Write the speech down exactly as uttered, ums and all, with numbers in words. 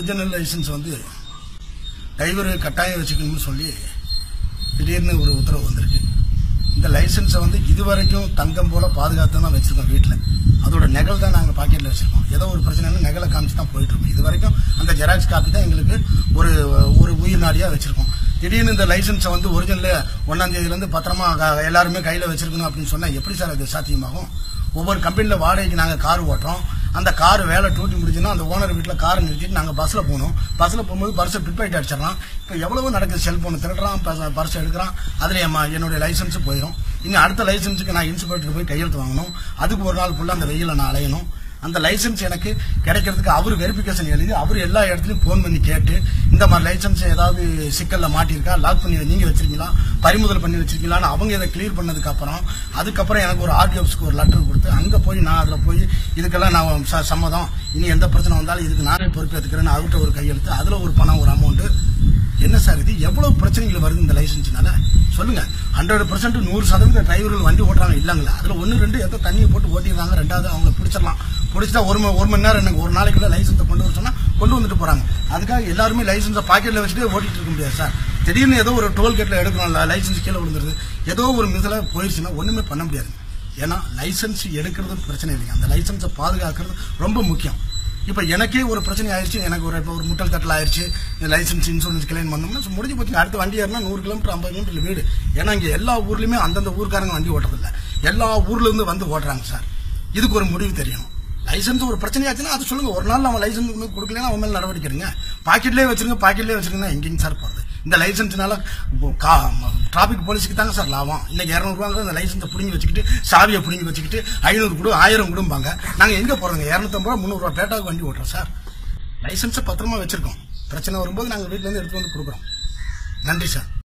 Original licence வந்து driver கட்டாயம் வச்சுக்கணும்னு சொல்லி திடீர்னு ஒரு உத்தரவு வந்திருக்கு. இந்த லைசன்ஸை வந்து இதுவரைக்கும் தங்கம் போல பாதுகாத்து தான் வச்சிருக்கோம் வீட்டில். அதோட நெகல் தான் நாங்கள் பாக்கெட்டில் வச்சிருக்கோம். ஏதோ ஒரு பிரச்சனைன்னு நெகலை காமிச்சு தான் போயிட்டு இருக்கோம். இது வரைக்கும் அந்த ஜெராக்ஸ் காப்பி தான் எங்களுக்கு ஒரு ஒரு உயிர் நாடியாக வச்சிருக்கோம். திடீர்னு இந்த லைசன்ஸை வந்து ஒரிஜினல் ஒன்னாம் தேதியிலேருந்து பத்திரமா எல்லாருமே கையில் வச்சிருக்கணும் அப்படின்னு சொன்னால் எப்படி சார் அது சாத்தியமாகும்? ஒவ்வொரு கம்பெனியில் வாடகைக்கு நாங்கள் கார் ஓட்டுறோம். அந்த கார் வேலை டூட்டி முடிச்சுன்னா அந்த ஓனர் வீட்டில் காரை நிறுத்திட்டு நாங்கள் பஸ்ஸில் போகணும். பஸ்ஸில் போகும்போது பர்ஸை பிட்பாயிட் அடிச்சிடலாம். இப்போ எவ்வளவோ நடக்குது. செல்ஃபோனை திருடுறான், பர்ஸ் எடுக்கிறான். அதில் என்னுடைய லைசன்ஸு போயிடும். இன்னும் அடுத்த லைசன்ஸுக்கு நான் இன்ஸ்பெக்டர் போய் கையெழுத்து வாங்கணும். அதுக்கு ஒரு நாள் ஃபுல்லாக அந்த வெயில நான் அலையணும். அந்த லைசன்ஸ் எனக்கு கிடைக்கிறதுக்கு அவர் வெரிஃபிகேஷன் எழுதி அவர் எல்லா இடத்துலையும் ஃபோன் பண்ணி கேட்டு இந்த மாதிரி லைசன்ஸ் ஏதாவது சிக்கலில் மாட்டியிருக்கா, லாக் பண்ணி நீங்கள் வச்சிருக்கீங்களா, பறிமுதல் பண்ணி வச்சிருக்கீங்களான்னு அவங்க இதை கிளியர் பண்ணதுக்கப்புறம் அதுக்கப்புறம் எனக்கு ஒரு ஆர்டிஎஃப்ஸ்க்கு ஒரு லெட்டர் கொடுத்து அங்கே போய் நான் அதில் போய் இதுக்கெல்லாம் நான் சம்மதம், இனி எந்த பிரச்சனை வந்தாலும் இதுக்கு நானே பொறுப்பேற்றுக்கிறேன்னு அவர்கிட்ட ஒரு கையெழுத்து, அதில் ஒரு பணம் ஒரு அமௌண்ட்டு. என்ன சார் இது? எவ்வளவு பிரச்சனைகள் வருது இந்த லைசன்ஸ்னால சொல்லுங்க. ஹண்ட்ரட் பர்சன்ட் நூறு சதவீத டிரைவர்கள் வண்டி ஓட்டுறாங்க இல்லங்களா? அதுல ஒன்னு ரெண்டு ஏதோ தண்ணியை போட்டு ஓட்டிடுறாங்க. ரெண்டாவது அவங்க பிடிச்சிடலாம். பிடிச்சா ஒரு ஒரு மணி நேரம் எனக்கு ஒரு நாளைக்குள்ள லைசன்ஸை கொண்டு வர சொன்னா கொண்டு வந்துட்டு போறாங்க. அதுக்காக எல்லாருமே லைசன்ஸை பாக்கெட்ல வச்சுட்டு ஓட்டிட்டு இருக்க முடியாது சார். திடீர்னு ஏதோ ஒரு டோல்கேட்ல எடுக்கணும், லைசன்ஸ் கீழே விழுந்துருது, ஏதோ ஒரு மிதில போயிடுச்சுன்னா ஒண்ணுமே பண்ண முடியாது. ஏன்னா லைசன்ஸ் எடுக்கிறது பிரச்சனை இல்லைங்க, அந்த லைசன்ஸை பாதுகாக்கிறது ரொம்ப முக்கியம். இப்போ எனக்கே ஒரு பிரச்சனை ஆயிடுச்சு, எனக்கு ஒரு இப்போ ஒரு முட்டல் தட்டல் ஆயிடுச்சு, லைசன்ஸ் இன்சூரன்ஸ் கிளைம் பண்ணோம்னா முடிஞ்சு போச்சுங்க. அடுத்த வண்டி ஏறினா நூறு கிலோமீட்டர் ஐம்பது கிலோமீட்டர் வீடு. ஏன்னா இங்கே எல்லா ஊர்லேயுமே அந்தந்த ஊருக்காரங்க வண்டி ஓட்டுறதில்ல, எல்லா ஊர்ல இருந்து வந்து ஓட்டுறாங்க சார். இதுக்கு ஒரு முடிவு தெரியணும். லைசன்ஸ் ஒரு பிரச்சனையாச்சுன்னா அது சொல்லுங்க. ஒரு நாள் அவன் லைசன்ஸ் கொடுக்கலன்னா அவன் மேலே நடவடிக்கை எடுங்க. பாக்கெட்லேயே வச்சிருங்க, பாக்கெட்லேயே வச்சிருங்கன்னா எங்கேயும் சார் போகிறது? இந்த லைசன்ஸ்னால டிராபிக் போலீஸுக்கு தாங்க சார் லாபம். இன்னைக்கு இரநூறுவாங்க அந்த லைசன்ஸை பிடிங்கி வச்சுக்கிட்டு சாவியை பிடிங்கி வச்சுக்கிட்டு ஐநூறு கொடு ஆயிரம் கொடுப்பாங்க. நாங்கள் எங்கே போகிறோங்க? இரநூத்தம்பது ரூபா முந்நூறுரூவா பேட்டாவுக்கு வண்டி ஓட்டுறோம் சார். லைசன்ஸை பத்திரமா வச்சிருக்கோம். பிரச்சனை வரும்போது நாங்கள் வீட்டிலேருந்து எடுத்து வந்து கொடுக்குறோம். நன்றி சார்.